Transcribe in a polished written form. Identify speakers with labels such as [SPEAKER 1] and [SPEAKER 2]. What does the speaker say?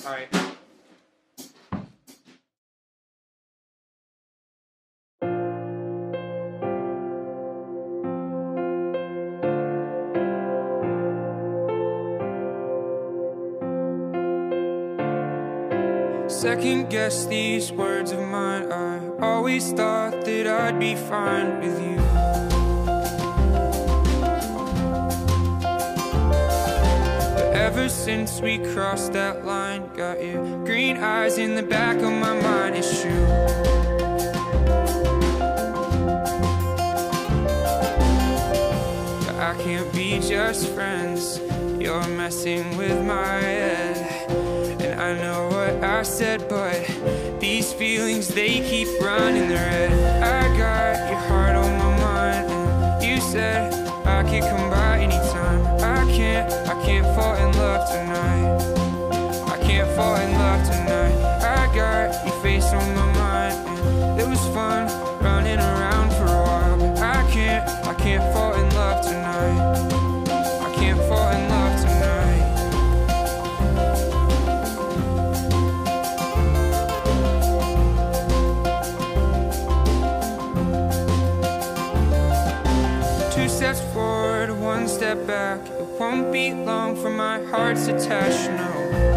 [SPEAKER 1] All right. Second guess these words of mine. I always thought that I'd be fine with you. But ever since we crossed that line, got your green eyes in the back of my mind. It's true. But I can't be just friends. You're messing with my head. I know what I said, but these feelings, they keep running their head. I got your heart on my mind, and you said I could come by anytime. I can't fall in love tonight. I can't fall in love tonight. I got your face on my mind, and it was fun running around for a while. But I can't fall in love tonight. I can't fall in love tonight. Steps forward, one step back. It won't be long for my heart's attached, no.